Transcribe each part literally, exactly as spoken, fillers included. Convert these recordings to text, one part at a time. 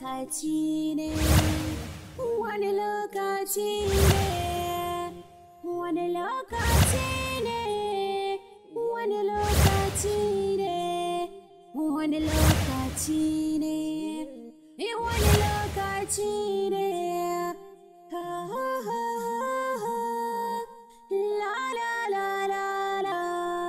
lokaci ne, wani lokaci ne, wani lokaci ne, wani lokaci ne, wani lokaci ne, wani lokaci ne. Ha ha ha ha, la la la la la.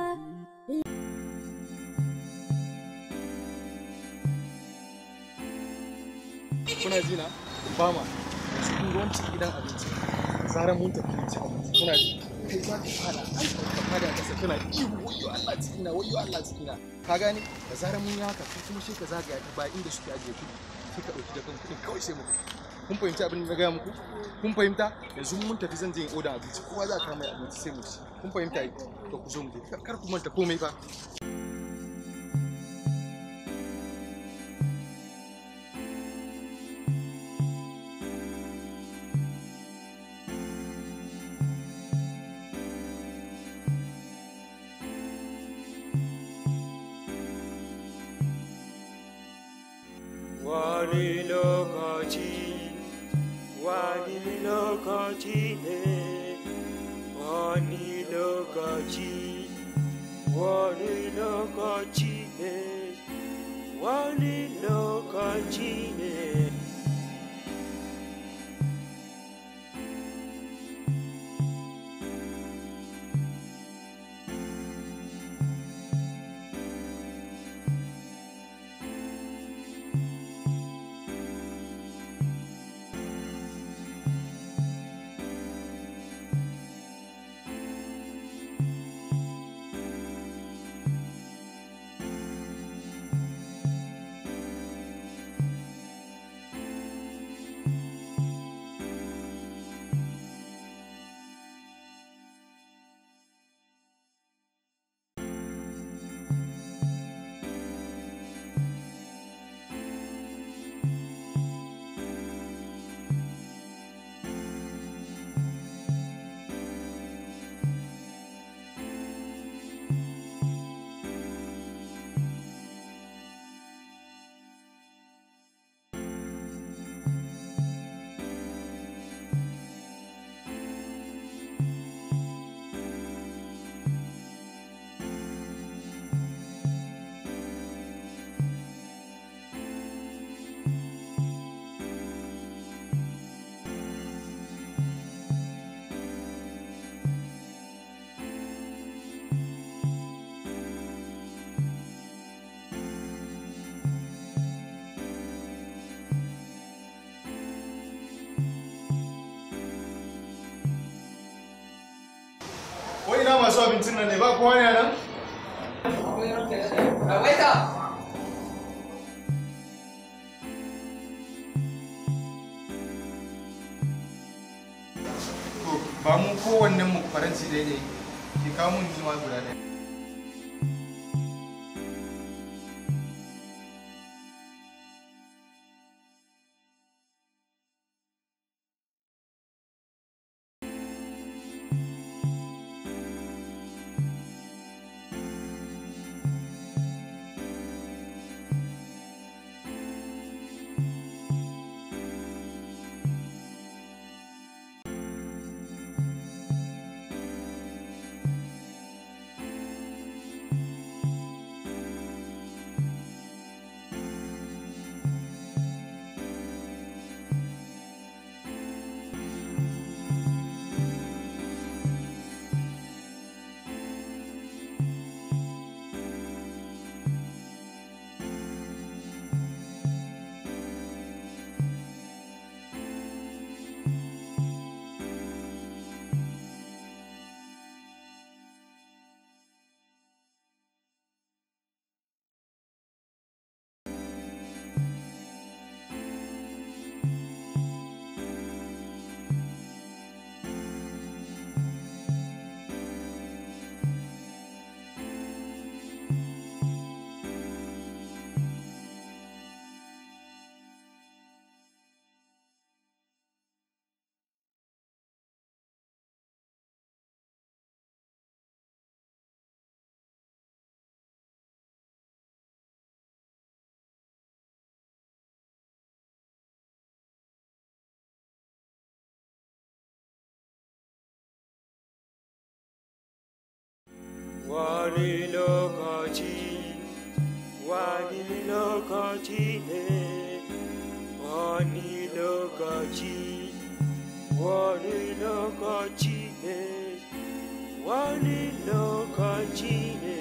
Kuna ji na? Ba ma. Cikin ruwancin gidan abinci. Zaran mun tafi ci abinci. Kuna ji? Kai za ka fada. Ai ka fada a ƙasa kana ihu wayyo Allah cikina wayyo Allah cikina. Ka gane? Da zaran mun yi haka kai kuma sai ka zagaya ta ba inda suke ajiye kuɗi. Sai ka ɗauki dakan kuɗin kawai sai mu tafi. Kun fahimci abin da na gaya muku? Kun fahimta? Yanzu mun tafi zan je in oda abinci. Kowa za ka mai abinci sai mu ci. Kun fahimta yi? To ku zo mu je. Kar ku manta komai fa. Wani lokaci, wani lokaci ne, wani lokaci, wani lokaci ne, wani lokaci ne. Wai ina masu abincin nan ne ba kowa ne nan? Waita! To ba mu kowannen mu faranci daidai. Ki kawo mun nima guda ɗaya. Wani lokaci, wani lokaci ne, wani lokaci, wani lokaci ne, wani lokaci ne.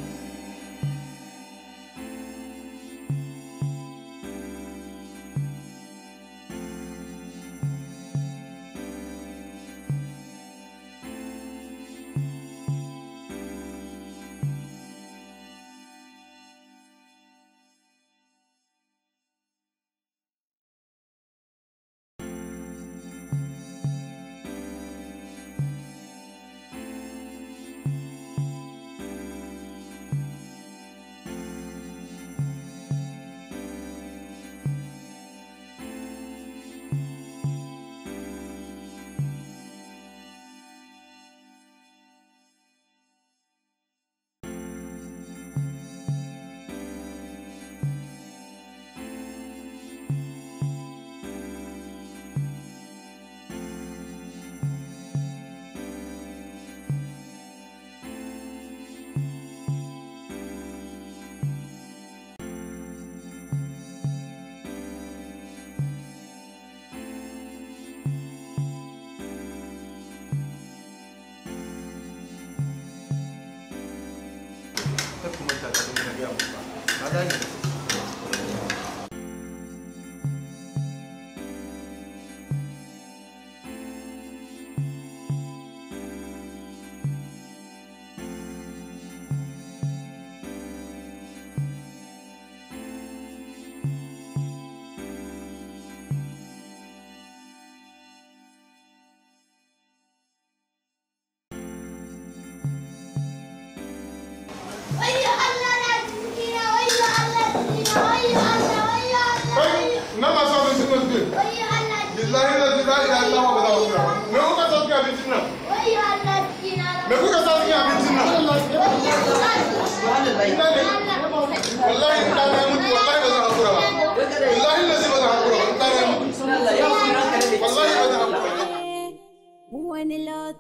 Wani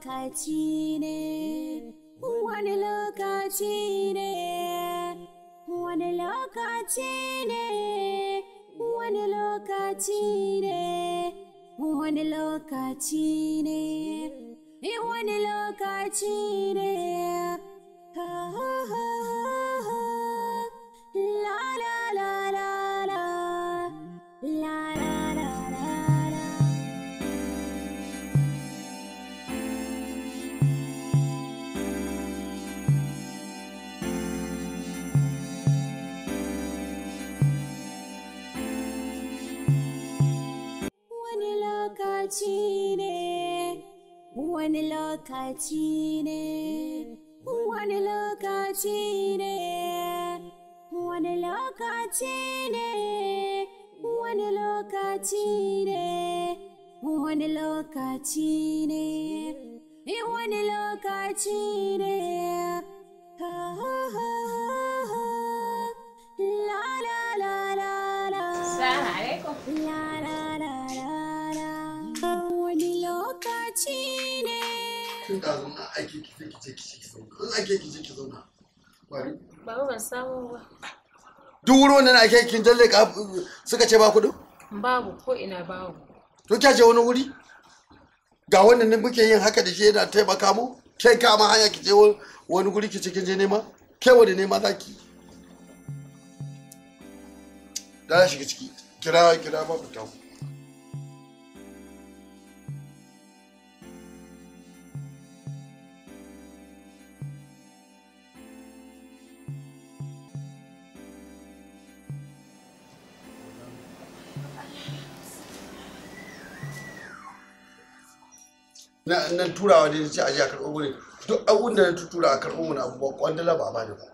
lokaci ne, wani lokaci ne, wani lokaci ne, wani lokaci ne, wani lokaci ne, wani lokaci ne, ha ha ha ha, la la la la la, la la la la la. Lokaci ne, wani lokaci ne, wani lokaci ne, wani lokaci ne, wani lokaci ne, wani lokaci ne, wani lokaci ne, ha ha ha ha, la la la la la. Assalamu alaikum. La la la la. Wani lokaci ne. Tun da zama aiki ki sai ki ce ki ce ki zauna. In aiki ki ce ki zauna. Wani? Baba ban samu ba. Duk wurin wannan ake kin jalle ka suka ce ba kuɗin? Babu ko ina babu. To kya je wani wuri? Ga wannan ne muke yin haka da shi yana taimaka mu? Kai ka ma hanya ki je wani guri ki ce kin je nema? Kai wani nema zaki? Da shiga ciki. Kira kira ba fita. nan turawa dai ce aje a karɓo mu ne duk abun da na tura a karɓo mu na abubuwa kwandala ba ba ne ba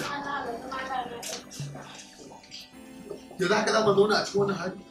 da za ka zama zauna a cikin wani hali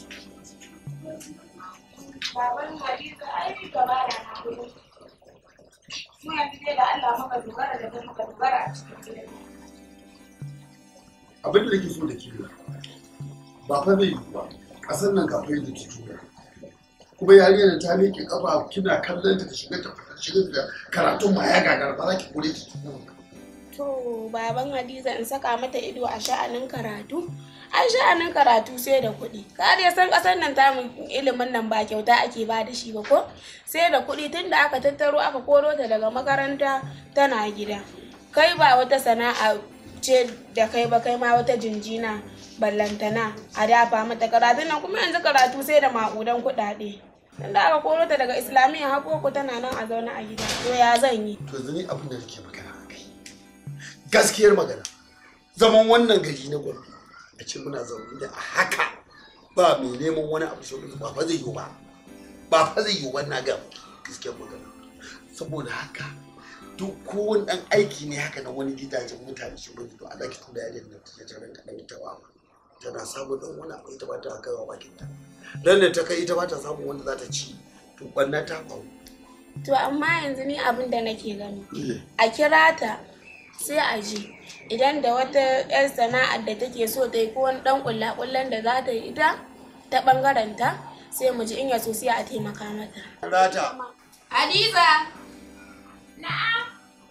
baban Hadiza ai gaba da na gudu mu yanzu dai da Allah muka dogara da kai muka dogara a cikin gidan abin da nake so da ke ba fa zai yi ba ƙasar nan kafin da ke tura kuma yarinyar ta miƙe kafa kina kallon ta shiga ta fita shiga ta karatun ma ya gagara ba za ki kore ta To baban Hadiza in saka mata ido a sha'anin karatu? Ai sha'anin karatu sai da kuɗi. Ka dai san ƙasar nan tamu ilimin nan ba kyauta ake ba da shi ba ko? Sai da kuɗi tunda aka tattaro aka koro ta daga makaranta tana gida. Kai ba wata sana'a ce da kai ba kai ma wata jinjina ballantana a dafa mata karatu nan kuma yanzu karatu sai da maƙudan kuɗaɗe. Tunda aka koro ta daga Islamiyya har boko tana nan a zaune a gida. To ya zan yi? To yanzu ni abin da nake magana a kai. Gaskiyar magana. Zaman wannan gari na Gombe. A ce muna zaune da a haka ba mai neman wani abu sau ba fa zai yiwu ba ba fa zai yiwu ba na ga gaskiyar magana saboda haka duk kowane dan aiki ne haka na wani gidajen mutane su bane to Allah ki tura yarin da ta tarin ka dan ita ba tana samu dan wani abu ita ba ta kai wa bakin ta dan da ta kai ita ba ta samu wanda za ta ci to banna ta faru. To amma yanzu ni abin da nake gani a kira ta sai a ji idan da wata 'yar sana'ar da take so ta yi ko wani dan kullakullan da za ta yi ita ta bangaren ta sai mu ji in ya so sai a taimaka mata. Rata. Hadiza. Na'am.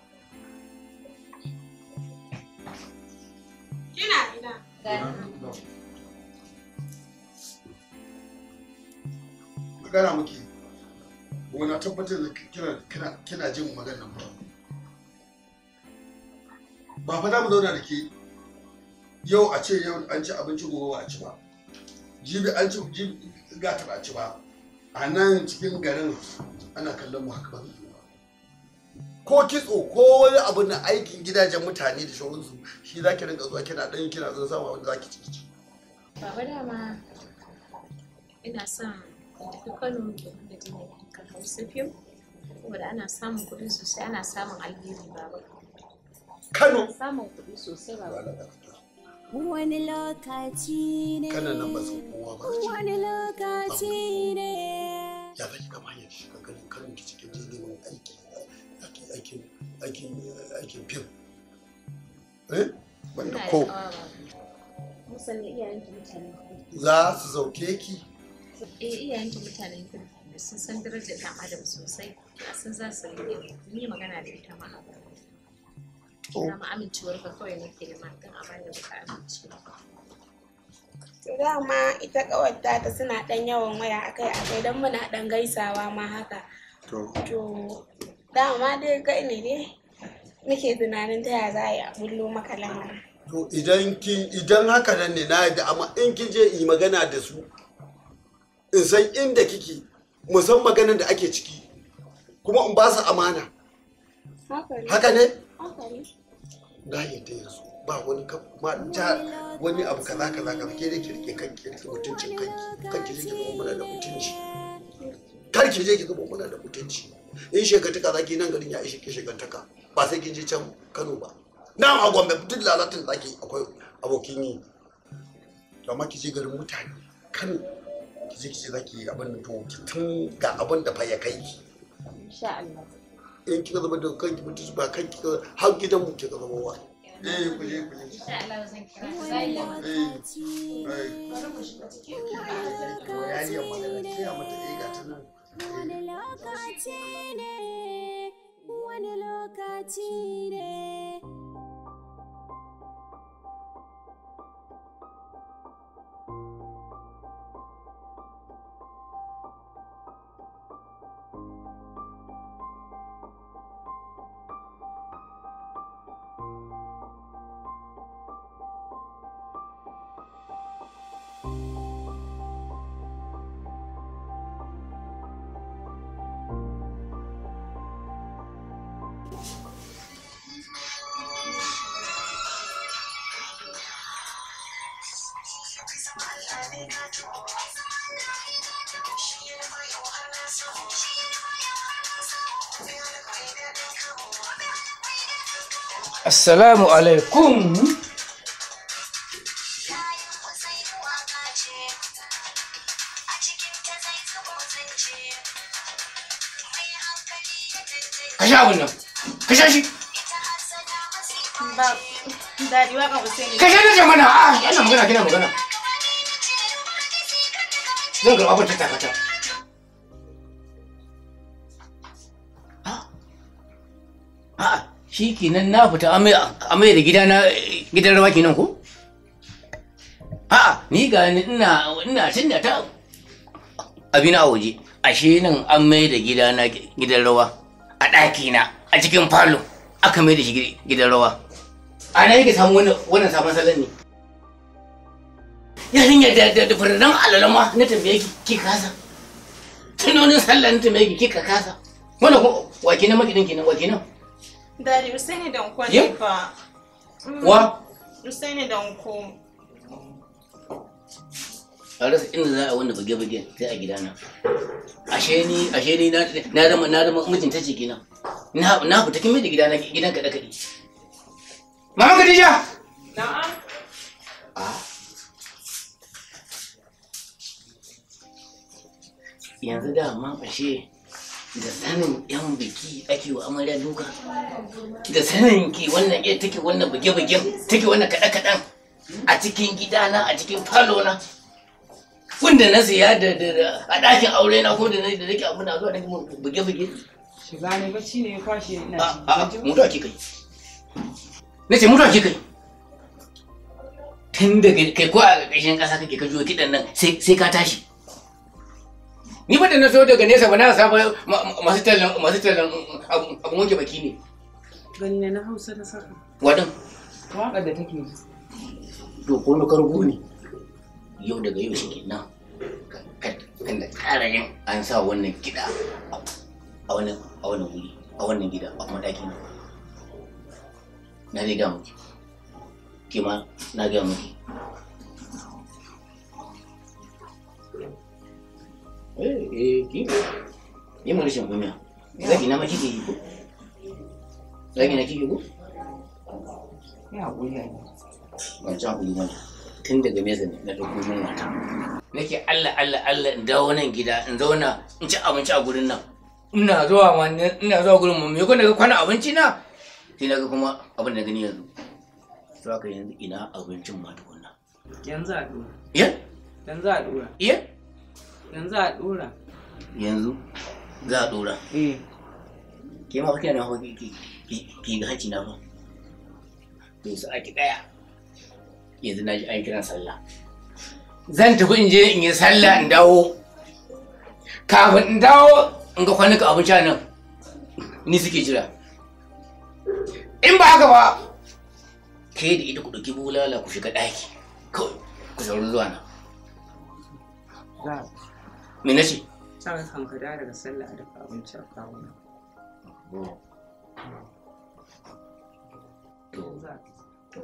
Kina ina? Magana muke. Kuma na tabbatar da kina kina kina jin maganar ba. Ba fa za mu zauna da ke yau a ce yau an ci abinci gobe ba a ci ba jibi an ci jibi gata ba a ci ba a nan cikin garin ana kallon mu haka ba ko kitso ko wani abu na aikin gidajen mutane da shawararsu shi za ki rinka zuwa kina ɗan kina zan sama wanda za ki ci. Baba dama ina son tafi Kano domin da jini kan Hausa fim saboda ana samun kuɗi sosai ana samun alheri baba. Kano samun kuɗi sosai ba wani lokaci ne kana nan ba san kowa ba wani lokaci ne ya baki kama hanyar shiga garin Kano ki cikin neman aiki aikin aikin aikin fim eh banda ko musan ne iyayen ki mutane za su sauke ki eh iyayen ki mutanen kirki sun san darajar dan adam sosai sun za su rike ni magana da ita ma ina ma amincewar ka kawai nake da matan a bayan da ka amince. To dama ita kawarta ta suna dan yawan waya akai akai dan muna dan gaisawa ma haka. To to dama dai kai ne dai muke tunanin ta ya za a yi a bullo maka lamarin. To idan kin idan haka nan ne na yadda amma in kin je yi magana da su in san inda kike mu san maganar da ake ciki kuma in ba su amana. Haka ne. Haka ne? Haka ne. Na yadda yanzu ba wani ma ta wani abu kaza kaza kaza ke da kirke kanki da mutuncin kanki kanki je ki zama muna da mutunci kar ki je ki zama muna da mutunci in shekantaka zaki nan garin ya ishe ki shekantaka ba sai kin je can Kano ba nan a Gombe duk lalatin zaki akwai abokin yi amma ki je garin mutane Kano ki je ki ce zaki abin da to ki tun ga abin da fa ya kai ki insha Allah in kika zama da kanki mutunci ba kanki har gidan mu kika zama wa eh ku je ku je insha Allah zan kira ka wani zai lokaci eh yariya magana kiya mata eh ga ta nan wani lokaci ne wani lokaci ne Assalamu alaikum. Ka sha abin nan. Ka sha shi. Ba dadi waka Usaini. Ka sha da jamana. Ah, yana magana kina magana. Zan ga abin ta takata. Ah. Ah, shi kenan na fita amai da gidana gidan rawa kenan ko? A'a ni ga ni ina ina tunda ta abina a waje ashe nan an mai da gidana gidan rawa a ɗakina a cikin falo aka mai da shi gidan rawa. A na yake samu wannan sabon salon ne. Yarinya da da faradan alalama na tambaye ki ki kasa. Tunonin sallah na tambaye ki kika kasa. Wannan ko wake na makidin kenan wake nan. Dari Usaini Danko ne fa. Wa? Usaini Danko. A rasa inda za a wanda bage-bage sai a gidana. Ashe ni ashe ni na na zama na zama mijinta ce kenan. Na na fita kin mai da gidana gidan kada kadi. Mama Khadija. Na'am. Ah. Yanzu da ma ashe da sanin yan biki ake wa amarya duka. Da sanin ki wannan ke take wannan bage-bagen take wannan kada-kadan a cikin gidana a cikin falo na. Wanda na siya da a ɗakin aure na ko da na da nake abu na zuwa nake buge-buge. Shiga ne bacci ne ya kwashe ina ci. A a mutuwa ke kai. Na ce mutuwa ke kai. Tun da kai ko a ƙarƙashin ƙasa kake ka juyo kiɗan nan sai sai ka tashi. Ni fa da na so daga nesa ba na saba masu tallan masu tallan abun wanke baki ne. Gani ne na Hausa da saka. Wadan. Waƙar da take ji. To ko na kargo ne. Yau daga yau shi kenan kan da ƙara yin an sa wannan kiɗa a wannan a wannan wuri a wannan gida a kuma ɗakin na dai ga muki ke ma na ga muki eh eh ki yi mana shan gumiya zaki na ma kike yi ko zaki na kike ko ya hakuri ai ban san hakuri ba tun daga nesa ne na ɗauko min mata nake Allah Allah Allah in dawo nan gida in zauna in ci abinci a gurin nan ina zuwa ma ina zuwa gurin mu me ko daga kwana abinci na sai naga kuma abin da gani yanzu to haka yanzu ina abincin ma tukunna yanzu a dora iya yanzu a dora iya yanzu a dora yanzu za a dora eh ke ma kake na ki ki ki ga hanci na ba to sai ki daya yanzu na ji an kiran sallah zan tafi in je in yi sallah in dawo kafin in dawo in ga kwanuka abinci a nan ni suke jira in ba haka ba ke da ita ku ɗauki bulala ku shiga ɗaki kawai ku sauri zuwa na za me na ce sa ka kan ka daga sallah a dafa abinci a kawo na to to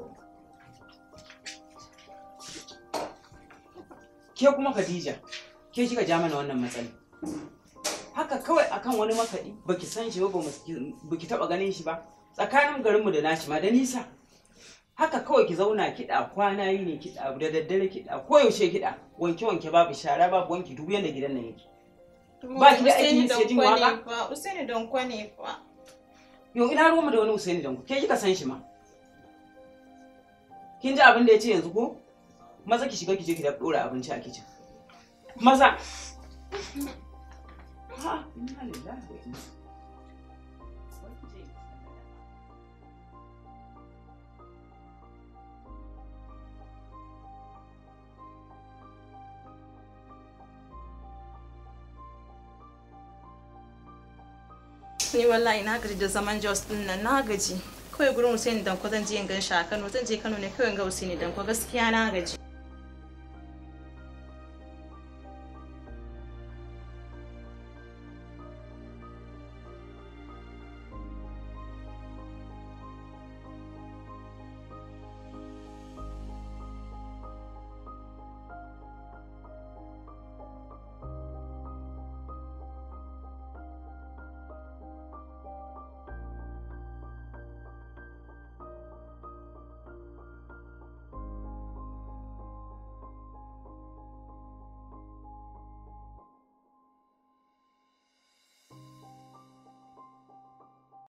ke kuma Khadija ke kika ja mana wannan matsala haka kawai akan wani makaɗi baki san shi ba baki taba ganin shi ba tsakanin garinmu da nashi ma da nisa haka kawai ki zauna kiɗa kwana yi ne kiɗa da daddare kiɗa ko yaushe kiɗa wanke wanke babu shara babu wanki duk yanda gidan nan yake ba ki da aiki sai jin waka Usaini Danko ne fa yo ina ruwanmu da wani Usaini Danko ke kika san shi ma kin ji abin da ya ce yanzu ko maza ki shiga ki je ki da dora abinci a kicin maza ha inna lillahi wa inna ni wallahi na gaji da zaman Jos din nan na gaji kawai gurin Usaini Danko zan je in gan shi a Kano zan je Kano ne kawai in ga Usaini Danko gaskiya na gaji